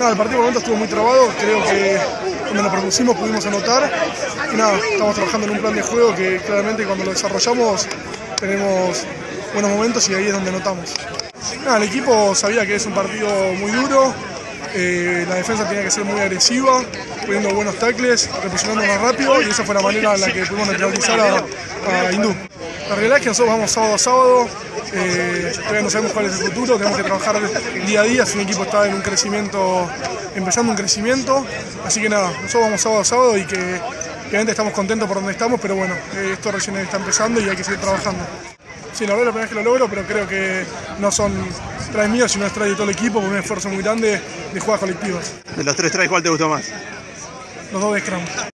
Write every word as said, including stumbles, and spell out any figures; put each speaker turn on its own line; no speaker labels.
Nada, el partido por momento estuvo muy trabado, creo que cuando lo propusimos pudimos anotar y nada, estamos trabajando en un plan de juego que claramente cuando lo desarrollamos tenemos buenos momentos y ahí es donde anotamos. Nada, el equipo sabía que es un partido muy duro, eh, la defensa tenía que ser muy agresiva, poniendo buenos tackles, reposicionándonos rápido y esa fue la manera en la que pudimos neutralizar a, a Hindú. La realidad es que nosotros vamos sábado a sábado, eh, todavía no sabemos cuál es el futuro, tenemos que trabajar día a día, si un equipo está en un crecimiento, empezando un crecimiento, así que nada, nosotros vamos sábado a sábado y que obviamente estamos contentos por donde estamos, pero bueno, eh, esto recién está empezando y hay que seguir trabajando. Sí, la verdad es la primera vez que lo logro, pero creo que no son tries míos, sino es tries de todo el equipo, por un esfuerzo muy grande de jugadas colectivas.
De los tres tries, ¿cuál te gustó más?
Los dos de Scrum.